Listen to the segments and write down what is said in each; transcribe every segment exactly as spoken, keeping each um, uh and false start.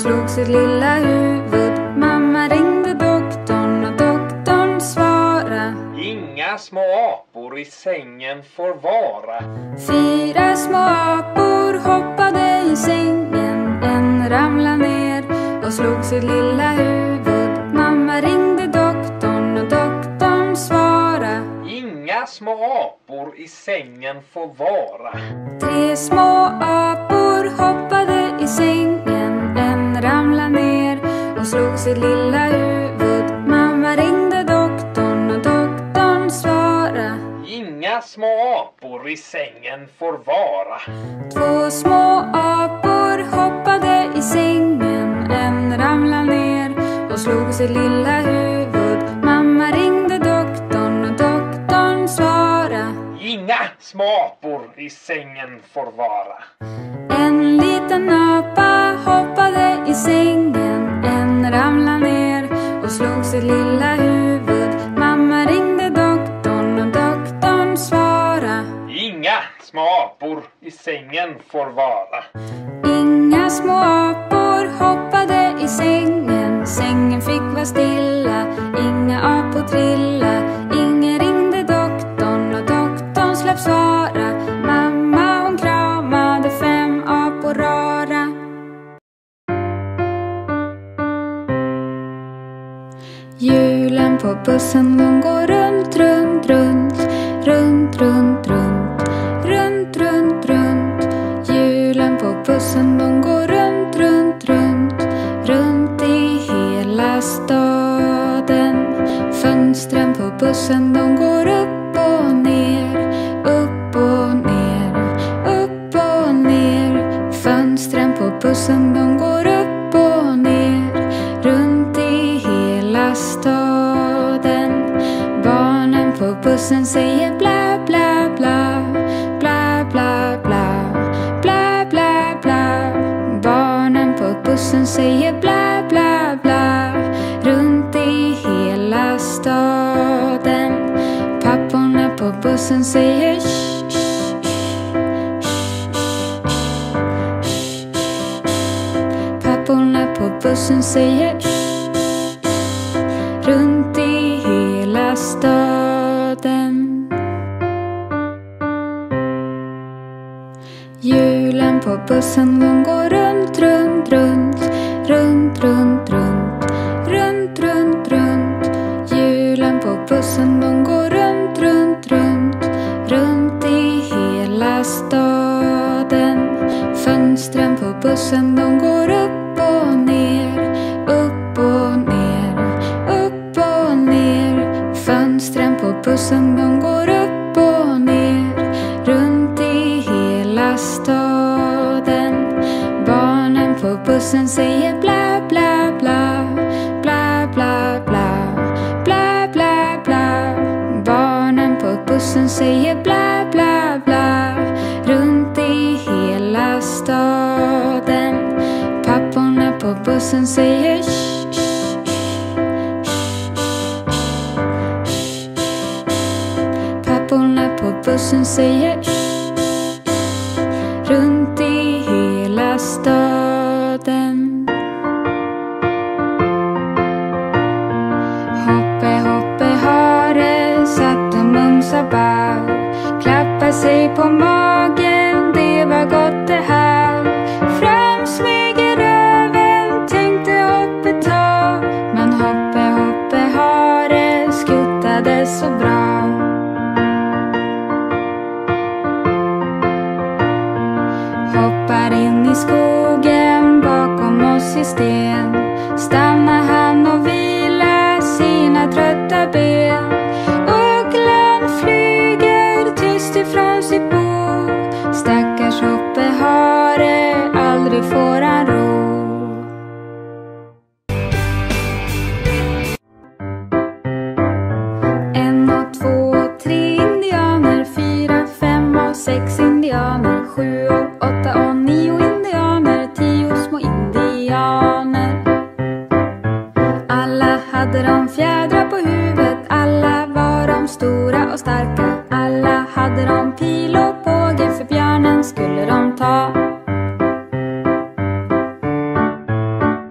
slog sitt lilla huvud. Mamma ringde doktorn och doktorn svara: Inga små apor i sängen får vara. Fyra små apor hoppade i sängen. En ramlade ner och slog sitt lilla huvud. Mamma ringde doktorn och doktorn svara: Inga små apor i sängen får vara. Tre små apor hoppade i sängen. En ramlade ner och slog sitt lilla huvud. Mamma ringde doktorn och doktorn svara: Inga små apor i sängen får vara. Två små apor hoppade i sängen. En ramlade ner och slog sitt lilla huvud. Mamma ringde doktorn och doktorn svara: Inga små apor i sängen får vara. En liten apa hoppade i sängen. En ramlade ner och slog sitt lilla huvud. Mamma ringde doktorn och doktorn svara: Inga små apor i sängen får vara. Inga små apor hoppade i sängen. Sängen fick vara stilla. Inga apor trilla. Ingen ringde doktorn och doktorn släpp svara. Mamma hon kramade fem apor rara. Hjulen på bussen de går runt, runt, runt. Runt, runt, runt. Runt, runt, runt. Hjulen på bussen de går runt, runt, runt. Runt i hela staden. Fönstren på bussen de går upp och ner. Upp och ner. Upp och ner. Fönstren på bussen de går upp och ner. Runt i hela staden. Barnen på bussen säger bla bla bla. Bla bla bla. Bla bla bla. Barnen på bussen säger bla bla bla. Runt i hela staden. Papporna på bussen säger shh, shh, shh, shh. Papporna på bussen säger shh, shh. Runt i hela staden. Hjulen på bussen de går runt, runt, runt. Runt, runt, runt. Runt, runt, runt. Hjulen på bussen de går runt, runt, runt. Runt i hela staden. Fönstren på bussen de går upp och ner. Upp och ner. Upp och ner. Fönstren på bussen de går upp och ner. Runt i hela staden. Barnen på bussen säger bla bla bla. Bla bla bla. Bla bla bla. Barnen på bussen säger bla bla bla. Runt i hela staden. Papporna på bussen säger shh, shh, shh, shh, shh. Papporna på bussen säger shh, shh. Runt i hela staden. Hoppe, hoppe, hare, satt och mumsa bär. Klappa sig på magen, det var gott det här. Fram smyger röven, tänkte hoppe ta. Men hoppe, hoppe, hare, skuttade så bra. Hoppar in i skogen bakom oss i sten. Stannar han och vilar sina trötta ben. Ugglan flyger tyst ifrån sitt bo. Stackars hoppe hare, aldrig får han ro. En och två och tre indianer. Fyra, fem och sex indianer. Sju och åtta och nio indianer. Tio små indianer. Alla hade de fjädrar på huvudet. Alla var de stora och starka. Alla hade de pil och båge, för björnen skulle de ta.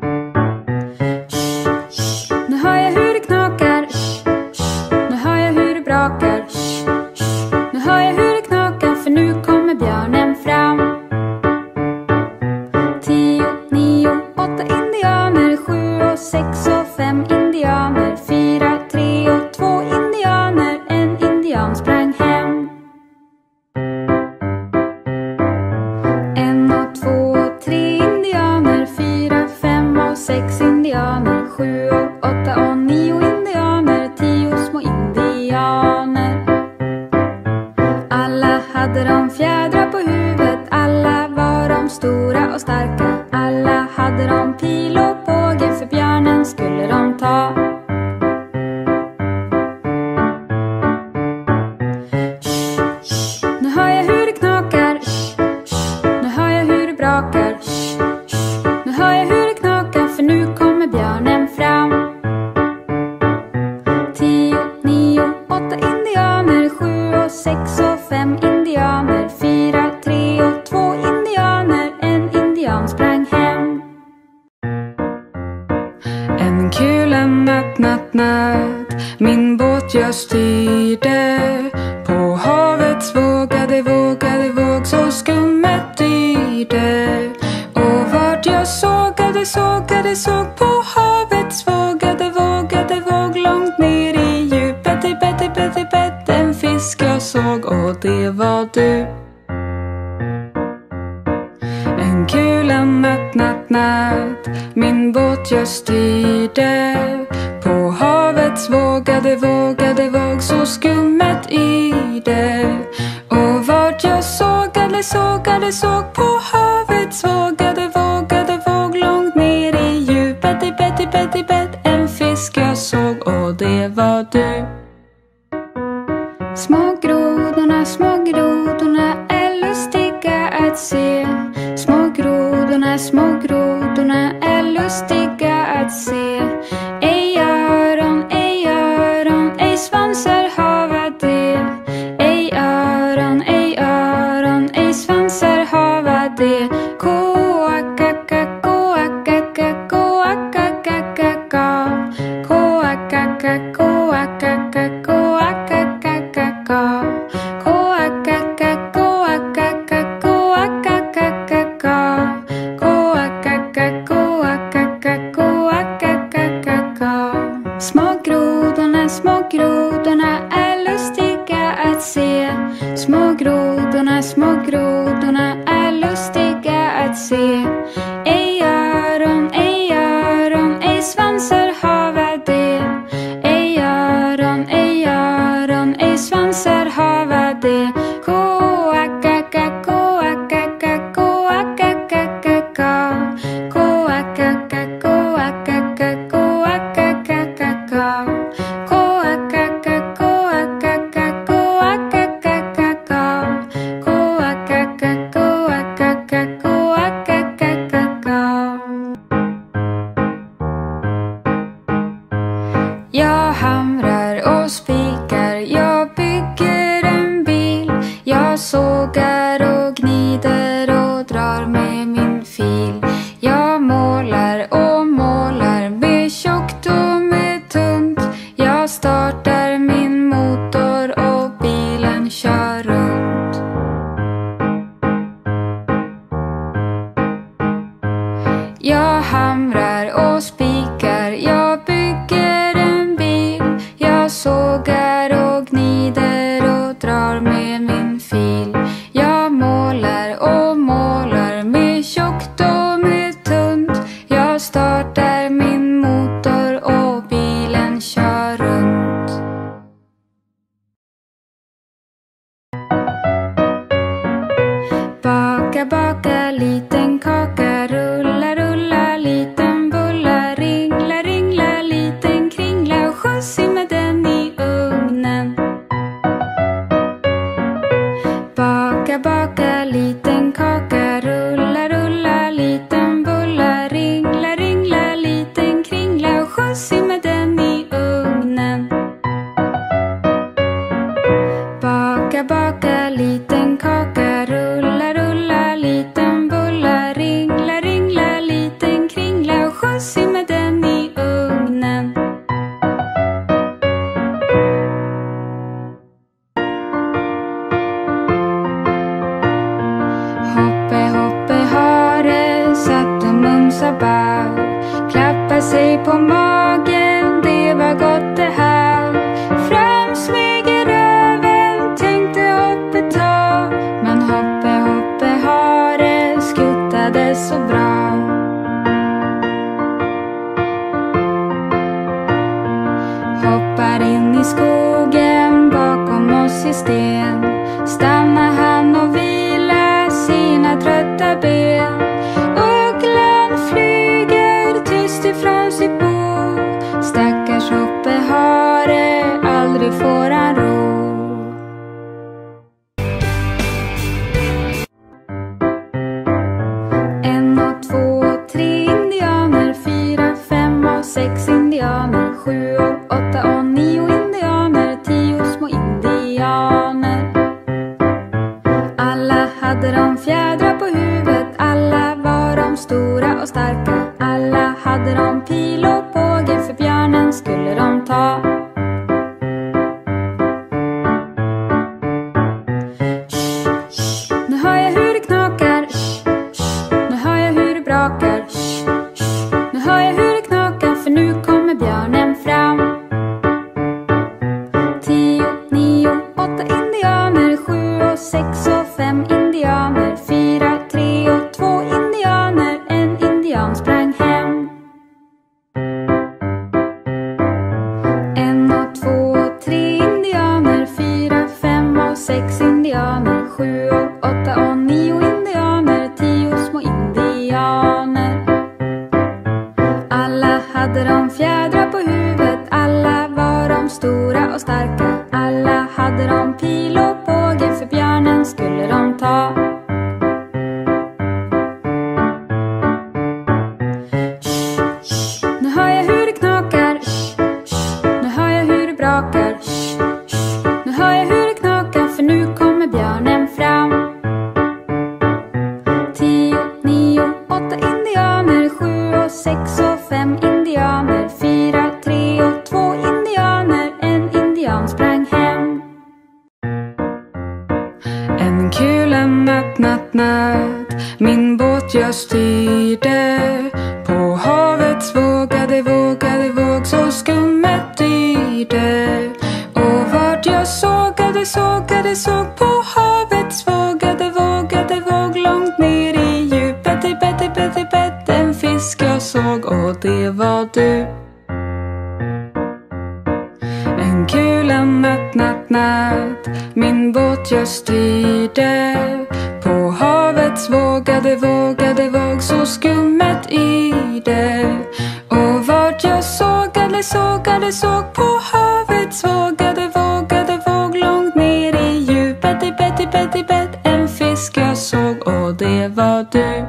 En kul natt, natt, natt, min båt jag styrde. På havets vågade, vågade våg så skummet yrde. Och vart jag sågade, sågade, såg på havets vågade, vågade våg långt ner i djupet. I bett, i bett, i bett, en fisk jag såg och det var du. En kul natt, natt, natt, min båt jag styrde. På havets vågade, vågade våg så skummet yrde. Och vart jag sågade, sågade, såg på havets vågade, vågade våg långt ner i djupet. I bett, i bett, i bett, en fisk jag såg och det var du. Små grodorna, små grodorna är lustiga att se. Små grodorna, små grodorna är lustiga att se. Ej öron, ej öron, ej svansar hava det. Ej öron, ej öron, ej svansar hava det. Koakaka, koakaka, koakaka, koakaka, koakaka, koakaka, koakaka, koakaka, koakaka, små grodorna, små grodorna är lustiga att se. Små grodorna, små grodorna är lustiga att se. Ej öron, ej öron, ej svansar hava det. Ej öron, ej öron, ej svansar hava det. Koakaka, koakaka, koakaka, koakaka, koakaka, koakaka, koakaka, koakaka, koakaka, koakaka, koakaka. Jag hamrar och spikar, jag bygger en bil. Jag sågar och gnider och drar med min fil. Jag målar och målar med tjockt och med tunt. Jag startar min motor och bilen kör runt. Jag hamrar och spikar, jag bygger en bil. Jag sågar och gnider och drar med min fil. Jag målar och målar med tjockt och med tunt. Jag startar min motor och bilen kör runt. Baka, baka, liten kaka, rulla, rulla, liten bulla, ringla, ringla, liten kringla och skjuts in med den i ugnen. Baka, baka, liten kaka, rulla, rulla, liten bulla, ringla, ringla, liten kringla och skjuts in med den i ugnen. Baka, baka, liten kaka, rulla, rulla, liten bulla, ringla, ringla, liten kringla och skjuts in med den i ugnen. Hoppe, hoppe, hare, satt och mumsa bav. Klappa sig på magen, det var gott det här. Fram smyger röven, tänkte hoppe ta. Men hoppe, hoppe, hare, skuttade så bra. Hoppar in i skogen bakom oss i sten. Stannar han och vila sina trötta ben. Ugglan flyger tyst ifrån sitt bo. Stackars hoppe, hare, aldrig får han ro. En och två och tre indianer, fyra, fem och sex indianer, sju och åtta och nio indianer, tio små indianer. Alla hade de fjädrar på huvudet, alla var de stora och starka. Alla hade de pil och på nu kommer björnen fram. Tio, nio, åtta indianer, sju och sex och fem indianer, fyra, tre och två indianer, en indian sprang hem. En och två och tre indianer, fyra, fem och sex indianer, sju och åtta och nio indianer, tio små indianer. Alla hade de fjädrar på huvudet, alla var de stora och starka. Alla hade de pil och båge, för björnen skulle de ta. Shh, shh, nu hör jag hur det knakar. Shh, shh, nu hör jag hur det brakar. Shh, shh, nu hör jag hur det knakar, för nu kommer björnen fram. Tio, nio, åtta indianer, sju och sex och fem indianer, fyra, tre och två indianer, en indian sprang hem. En kul en natt, natt, natt, min båt jag styrde. På havets vågade, vågade våg, så skummet yrde. Och vart jag sågade, sågade, såg på havets vågade, vågade våg, långt ner i djupet, i bett, i bett, i bett, en fisk jag såg, och det var du. En kul en natt, natt, natt, min båt jag styrde. På havets vågade, vågade våg, så skummet yrde. Och vart jag sågade, sågade, såg på havets vågade, vågade våg, långt ner i djupet, i bett, i bett, i bett, en fisk jag såg, och det var du.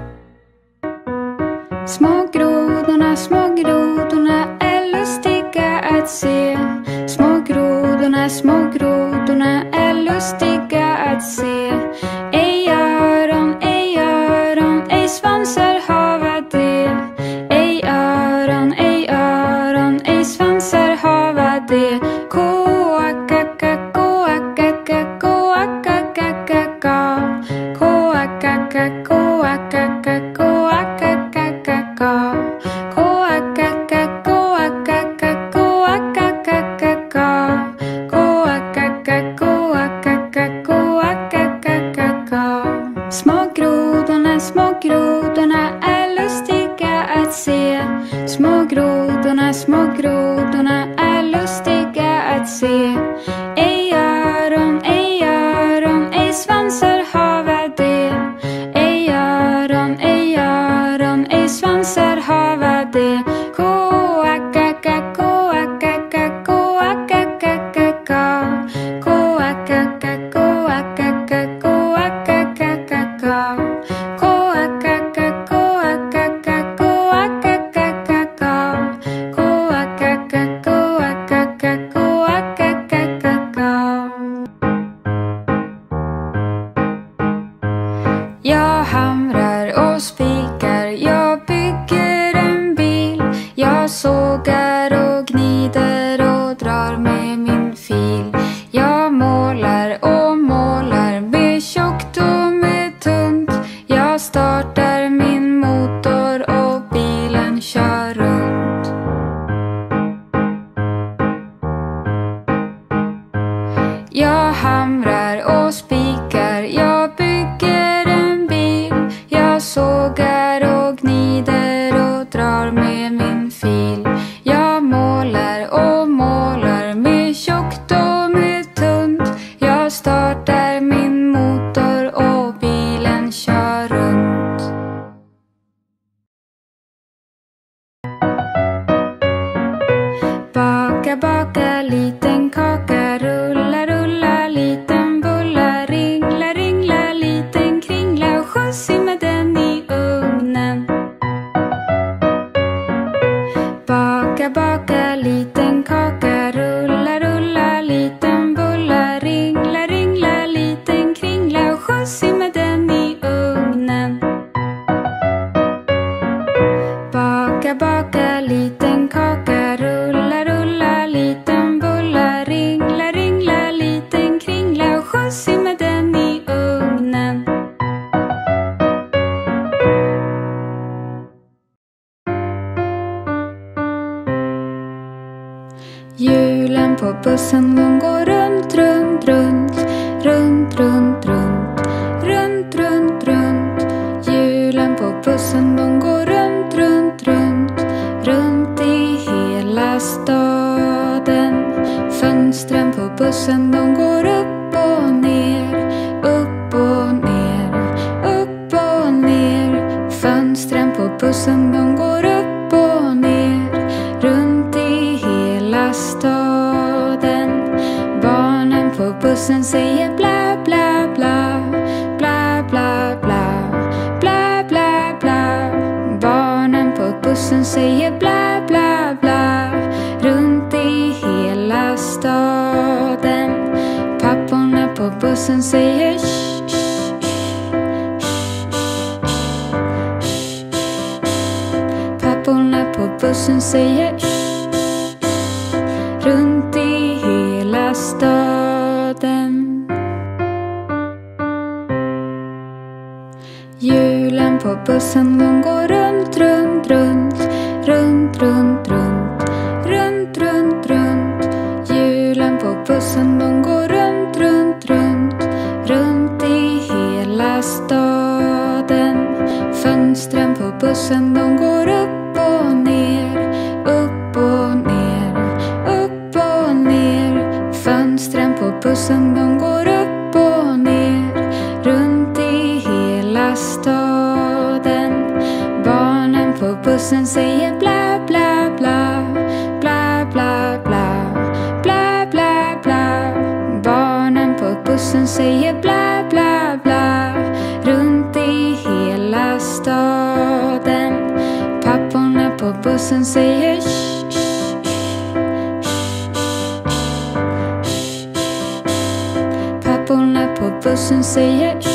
Små grodorna, små grodorna är lustiga att se. Små grodorna, små grodorna är lustiga att se. Ej öron, ej öron, ej svansar hava det. Ej öron, ej öron, ej svansar hava det. Koakaka, koakaka, koakaka, koakaka, koakaka, koakaka, koakaka, koakaka, koakaka. Små grodorna, små grodorna är lustiga att se. Små grodorna, små grodorna är lustiga att se. Ej öron, ej öron, ej svansar hava det. Ej öron, ej öron, ej svansar hava det. Koakaka, koakaka, koakaka, koakaka, koakaka, koakaka, koakaka, koakaka, koakaka, koakaka, koakaka. Jag hamrar och spikar, jag bygger en bil. Jag sågar och gnider och drar med min fil. Jag målar och målar med tjockt och med tunt. Jag startar min motor och bilen kör runt. Jag hamrar och spikar, jag bygger en bil. Jag sågar och gnider och drar med min fil. Jag målar och målar med tjockt och med tunt. Jag startar min motor och bilen kör runt. Baka, baka, liten kaka, rulla, rulla, liten bulla, ringla, ringla, liten kringla, och skjuts in med den i ugnen. Baka, baka, liten kaka, rulla, rulla, liten bulla, ringla, ringla, liten kringla, och skjuts in med den i ugnen. Baka, baka, liten kaka, rulla, rulla, liten bulla, ringla, ringla, liten kringla, och skjuts in med den i ugnen. Hjulen på bussen de går runt, runt, runt. Runt, runt, runt. Runt, runt, runt. Hjulen på bussen de går runt, runt, runt. Runt i hela staden. Fönstren på bussen de går upp och ner. Upp och ner. Upp och ner. Fönstren på bussen de går upp och ner. Runt i hela staden. Barnen på bussen säger bla bla bla. Bla bla bla. Bla bla bla. Barnen på bussen säger bla bla bla. Runt i hela staden. Papporna på bussen säger shh, shh, shh, shh, shh. Papporna på bussen säger shh, shh, runt i hela staden. Hjulen på bussen de går runt, runt, runt. Runt, runt, runt. Runt, runt, runt. Hjulen på bussen de går runt, runt, runt. Runt i hela staden. Fönstren på bussen de går upp och ner. Upp och ner. Upp och ner. Fönstren på bussen de går upp och ner. Runt i hela staden. Barnen på bussen säger bla bla bla. Bla bla bla. Bla bla bla. Barnen på bussen säger bla bla bla. Runt i hela staden. Papporna på bussen säger shh, shh, shh, shh, shh. Papporna på bussen säger shh.